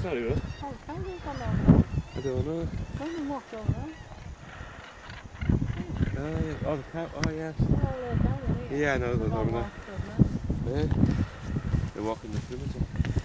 not good. Oh, can we go down I don't know. there? Can we walk over there? Oh, yeah. Oh, the cow. Oh, yes. They're all laid down in here. Yeah, I know those They've all over there. walked over there. Yeah. They're walking the cemetery.